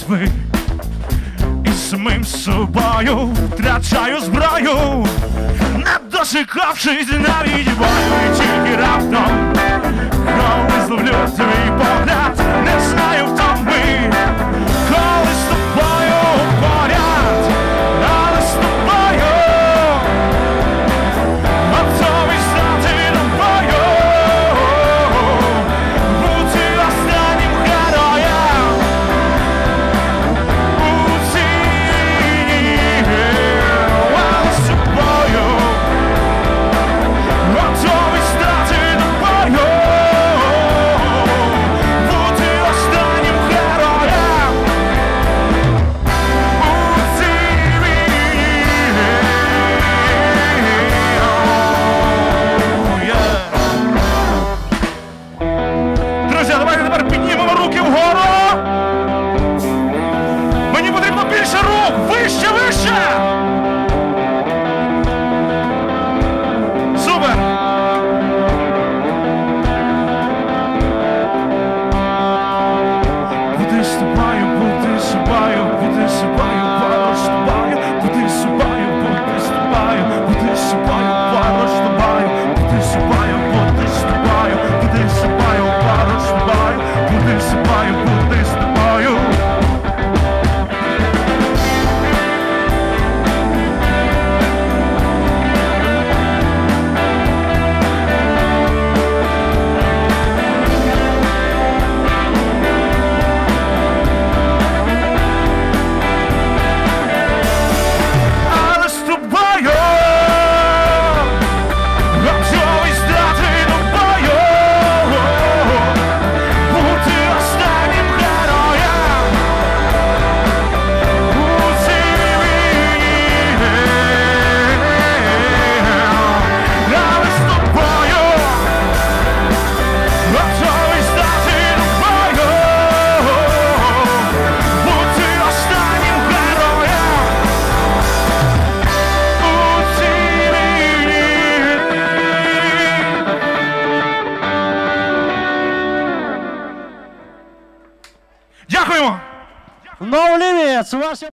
битви і самим собою втрачаю зброю, не дочекавшись навіть бою, і тільки раптом, коли зловлю твій погляд, не знаю втоми, коли з тобою поряд, але з тобою готовий стати тобою, бути останнім героєм у цій війні, але з тобою готовий стати тобою, бути останнім героєм у цій війні. Друзі, давайте тепер піднімемо руки вгору. Мені потрібно більше рук, вище, вище. Супер. Бути з тобою, бути з собою, бути з собою, поруч з тобою, бути з собою, бути з тобою, бути з собою, поруч з тобою, бути з собою, бути з тобою, бути з собою, поруч з тобою, бути з собою, бути з тобою. Але з тобою готовий стати тобою, бути останнім героєм у цій війні. Але з тобою готовий стати тобою, бути останнім героєм у цій війні. Дякуємо! No limits, ваші